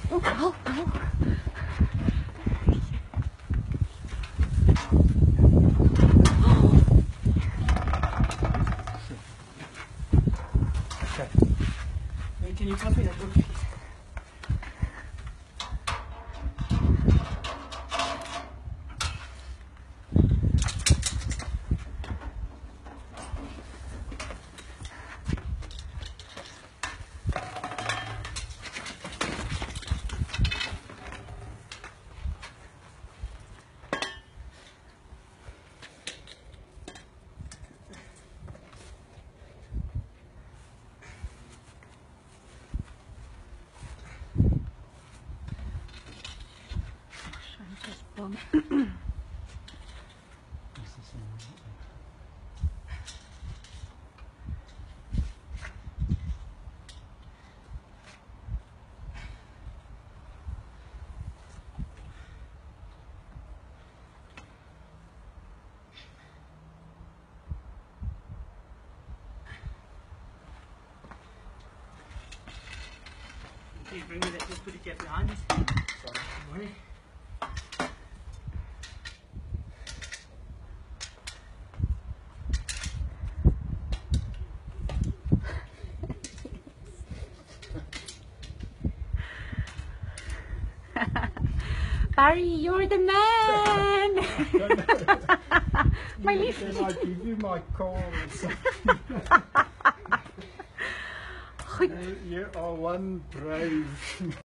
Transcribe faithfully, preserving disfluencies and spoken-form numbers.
Oh, oh, oh. Okay. Hey, can you pass me that book, please? Um, Can you bring me that? Just put it get behind us. Sorry. Good morning. Barry, you're the man! My You leaf. said I'd give you my call or something. Goed. You are one brave